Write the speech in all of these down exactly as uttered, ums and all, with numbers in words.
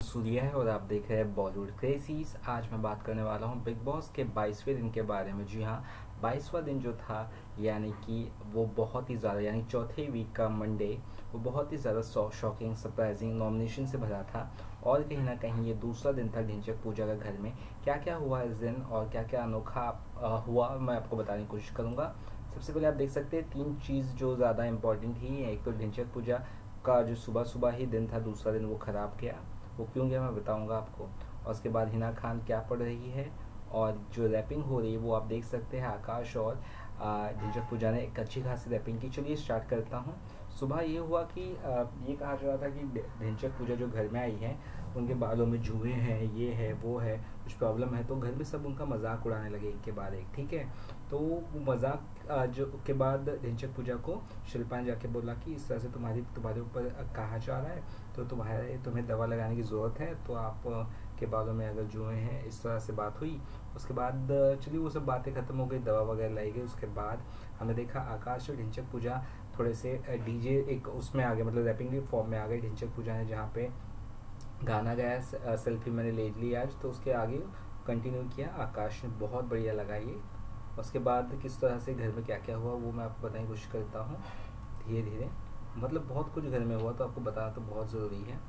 सूर्या है और आप देख रहे हैं बॉलीवुड क्रेजीज। आज मैं बात करने वाला हूँ बिग बॉस के बाईसवें दिन के बारे में। जी हाँ, बाईसवां दिन जो था यानी कि वो बहुत ही ज़्यादा यानी चौथे वीक का मंडे वो बहुत ही ज़्यादा शॉकिंग सरप्राइजिंग नॉमिनेशन से भरा था। और कहीं ना कहीं ये दूसरा दिन था ढिंचक पूजा का घर में। क्या क्या हुआ इस दिन और क्या क्या अनोखा आ, हुआ मैं आपको बताने की कोशिश करूँगा। सबसे पहले आप देख सकते हैं तीन चीज़ जो ज़्यादा इंपॉर्टेंट थी। एक तो ढिंचक पूजा का जो सुबह सुबह ही दिन था, दूसरा दिन वो ख़राब गया। वो क्यों गया मैं बताऊंगा आपको। और उसके बाद हिना खान क्या पढ़ रही है और जो रैपिंग हो रही है वो आप देख सकते हैं। आकाश और ढिंचक पूजा ने एक अच्छी खासी रैपिंग की। चलिए स्टार्ट करता हूँ। सुबह ये हुआ कि आ, ये कहा जा रहा था कि ढिंचक पूजा जो घर में आई है उनके बालों में जुए हैं, ये है वो है, कुछ प्रॉब्लम है। तो घर में सब उनका मजाक उड़ाने लगे एक के बाद एक। ठीक है, तो वो मजाक जो के बाद ढिंचक पूजा को शिल्पा ने जाके बोला कि इस तरह से तुम्हारी तुम्हारे ऊपर कहा जा रहा है तो तुम्हारे तुम्हें दवा लगाने की ज़रूरत है, तो आप के बालों में अगर जुए हैं, इस तरह से बात हुई। उसके बाद चलिए वो सब बातें ख़त्म हो गई, दवा वगैरह लाई गई। उसके बाद हमने देखा आकाश और ढिंचक पूजा थोड़े से डीजे एक उसमें आ गए, मतलब रैपिंग के फॉर्म में आ गए। ढिंचक पूजा ने जहाँ पे गाना गाया सेल्फी मैंने ले ली आज, तो उसके आगे कंटिन्यू किया। आकाश ने बहुत बढ़िया लगा ये। उसके बाद किस तरह से घर में क्या क्या हुआ वो मैं आपको बताने की कोशिश करता हूँ धीरे धीरे। मतलब बहुत कुछ घर में हुआ तो आपको बताना तो बहुत ज़रूरी है।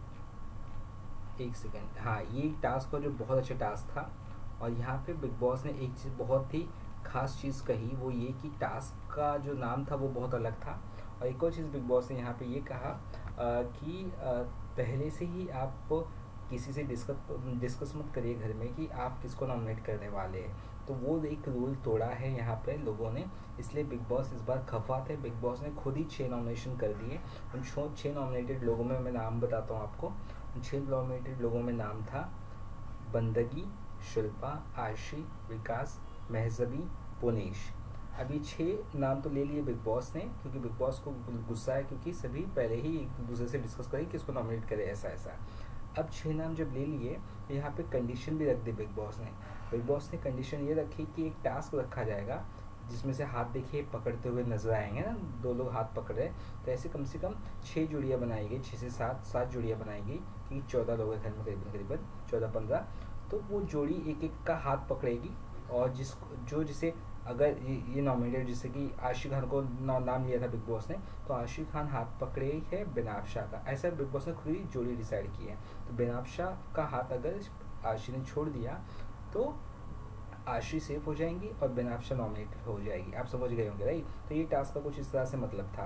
एक सेकेंड, हाँ, ये टास्क का जो बहुत अच्छा टास्क था। और यहाँ पे बिग बॉस ने एक चीज़ बहुत ही खास चीज़ कही, वो ये कि टास्क का जो नाम था वो बहुत अलग था। और एक और चीज़ बिग बॉस ने यहाँ पे ये कहा आ, कि आ, पहले से ही आप किसी से डिस्कस डिस्कस मत करिए घर में कि आप किसको नॉमिनेट करने वाले हैं। तो वो एक रूल तोड़ा है यहाँ पे लोगों ने, इसलिए बिग बॉस इस बार खफा थे। बिग बॉस ने खुद ही छः नॉमिनेशन कर दिए। उन छः नॉमिनेटेड लोगों में मैं नाम बताता हूँ आपको। उन छः नॉमिनेटेड लोगों में नाम था बंदगी, शिल्पा, आशी, विकास, महजबी, पुनीश। अभी छः नाम तो ले लिए बिग बॉस ने, क्योंकि बिग बॉस को गुस्सा है क्योंकि सभी पहले ही एक दूसरे से डिस्कस करें कि इसको नॉमिनेट करे ऐसा ऐसा। अब छः नाम जब ले लिए तो यहाँ पे कंडीशन भी रख दी बिग बॉस ने। बिग बॉस ने कंडीशन ये रखी कि एक टास्क रखा जाएगा जिसमें से हाथ देखिए पकड़ते हुए नजर आएंगे ना, दो लोग हाथ पकड़ रहे हैं, तो ऐसे कम से कम छः जोड़ियाँ बनाई गई, छः से सात सात जोड़ियाँ बनाई गई, क्योंकि चौदह लोग हैं घर में, करीबन करीबन चौदह पंद्रह। तो वो जोड़ी एक एक का हाथ पकड़ेगी और जिस जो जिसे अगर ये, ये नॉमिनेटेड जैसे कि आशिक खान को नाम लिया था बिग बॉस ने, तो आशिक खान हाथ पकड़े है बिनाफ्शा का। ऐसा बिग बॉस ने खुद ही जोड़ी डिसाइड की है। तो बिनाफ्शा का हाथ अगर आशी ने छोड़ दिया तो आशी सेफ हो जाएंगी और बिनाफ्शा नॉमिनेटेड हो जाएगी। आप समझ गए होंगे राइट। तो ये टास्क का कुछ इस तरह से मतलब था।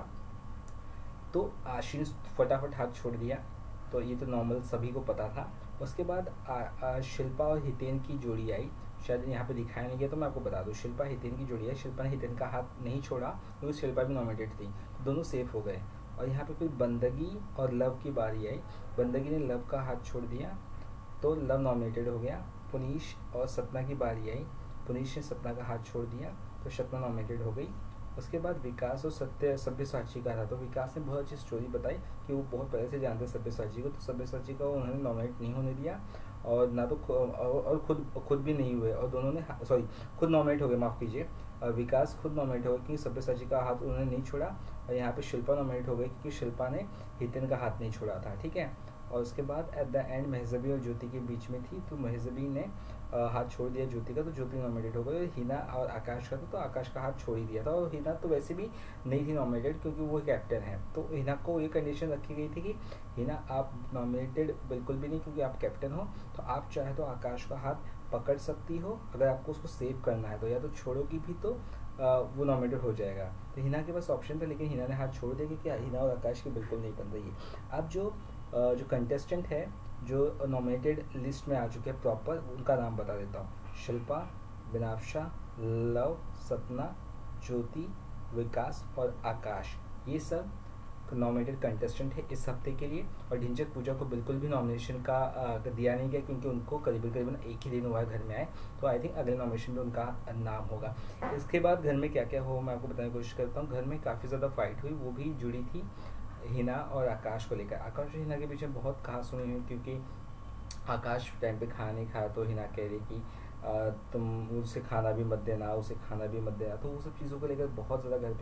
तो आशी ने फटाफट हाथ छोड़ दिया, तो ये तो नॉर्मल सभी को पता था। उसके बाद आ, आ, शिल्पा और हितेन की जोड़ी आई। शायद यहाँ पे दिखाया नहीं गया तो मैं आपको बता दूँ, शिल्पा हितेन की जोड़ी है। शिल्पा ने हितेन का हाथ नहीं छोड़ा क्योंकि शिल्पा भी नॉमिनेटेड थी, तो दोनों सेफ हो गए। और यहाँ पे फिर बंदगी और लव की बारी आई। बंदगी ने लव का हाथ छोड़ दिया तो लव नॉमिनेटेड हो गया। पुनीश और सपना की बारी आई। पुनीश ने सपना का हाथ छोड़ दिया तो सपना नॉमिनेटेड हो गई। उसके बाद विकास और सत्य सब्यसाची का था। तो विकास ने बहुत अच्छी स्टोरी बताई कि वो बहुत पहले से जानते सब्यसाची को, तो सब्यसाची को उन्होंने नॉमिनेट नहीं होने दिया और ना तो और खुद खुद भी नहीं हुए, और दोनों ने सॉरी खुद नॉमिनेट हो गए, माफ़ कीजिए, विकास खुद नॉमिनेट हो गए क्योंकि सब्यसाची का हाथ उन्होंने नहीं छोड़ा। और यहाँ पे शिल्पा नॉमिनेट हो गई क्योंकि शिल्पा ने हितेन का हाथ नहीं छोड़ा था। ठीक है, और उसके बाद एट द एंड महजबी और ज्योति के बीच में थी, तो महजबी ने आ, हाथ छोड़ दिया ज्योति का, तो ज्योति नॉमिनेटेड हो गई। हिना और आकाश का था, तो आकाश का हाथ छोड़ ही दिया था। और हिना तो वैसे भी नहीं थी नॉमिनेटेड क्योंकि वो कैप्टन है। तो हिना को ये कंडीशन रखी गई थी कि हिना आप नॉमिनेटेड बिल्कुल भी नहीं, क्योंकि आप कैप्टन हो, तो आप चाहे तो आकाश का हाथ पकड़ सकती हो। अगर आपको उसको सेव करना है तो या तो छोड़ोगी भी तो आ, वो नॉमिनेटेड हो जाएगा। तो हिना के पास ऑप्शन था, लेकिन हिना ने हाथ छोड़ दिया क्योंकि हिना और आकाश की बिल्कुल नहीं बन रही है। अब जो जो कंटेस्टेंट है जो नॉमिनेटेड लिस्ट में आ चुके हैं प्रॉपर, उनका नाम बता देता हूँ। शिल्पा, बिनाफ्शा, लव, सपना, ज्योति, विकास और आकाश, ये सब नॉमिनेटेड कंटेस्टेंट है इस हफ्ते के लिए। और ढिंचक पूजा को बिल्कुल भी नॉमिनेशन का आ, दिया नहीं गया क्योंकि उनको करीबन करीबन एक ही दिन हुआ है घर में आए, तो आई थिंक अगले नॉमिनेशन में उनका नाम होगा। इसके बाद घर में क्या क्या हुआ मैं आपको बताने की कोशिश करता हूँ। घर में काफ़ी ज़्यादा फाइट हुई, वो भी जुड़ी थी हिना और आकाश को लेकर। आकाश और हिना के पीछे बहुत कहा सुनी हुई, क्योंकि आकाश टाइम पे खाना नहीं खाया तो हिना कह रही कि तुम उसे खाना भी मत देना, उसे खाना भी मत देना। तो वो सब चीज़ों को लेकर बहुत ज़्यादा घर पे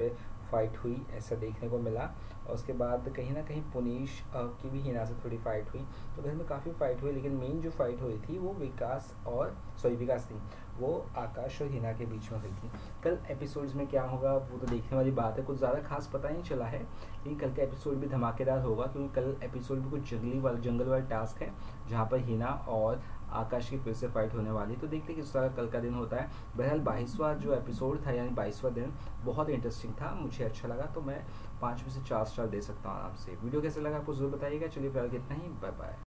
फाइट हुई ऐसा देखने को मिला। और उसके बाद कहीं ना कहीं पुनीश की भी हिना से थोड़ी फाइट हुई, तो घर में काफ़ी फाइट हुई, लेकिन मेन जो फाइट हुई थी वो विकास और सॉरी विकास थी, वो आकाश और हिना के बीच में हुई थी। कल एपिसोड्स में क्या होगा वो तो देखने वाली बात है, कुछ ज़्यादा खास पता नहीं चला है, लेकिन कल का एपिसोड भी धमाकेदार होगा, क्योंकि कल एपिसोड में कुछ जंगली वाला जंगल वाला टास्क है जहाँ पर हिना और आकाश की फिर से फाइट होने वाली। तो देखते हैं किस तरह कल का दिन होता है। बहरहाल बाईसवां जो एपिसोड था यानी बाईसवां दिन बहुत इंटरेस्टिंग था, मुझे अच्छा लगा, तो मैं पाँच में से चार स्टार दे सकता हूँ आराम से। वीडियो कैसे लगा आपको जरूर बताइएगा। चलिए फिलहाल कितना ही, बाय बाय।